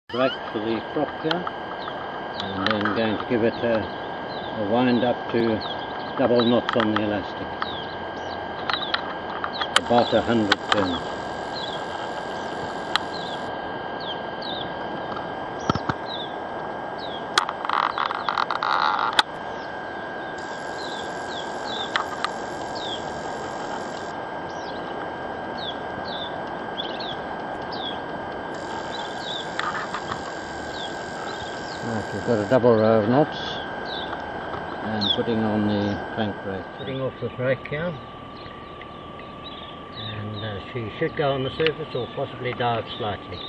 Brake for the prop here, and then going to give it a wind up to double knots on the elastic, about 100 turns. Right, we've got a double row of knots and putting on the crank brake. Putting off the brake here, and she should go on the surface or possibly dive slightly.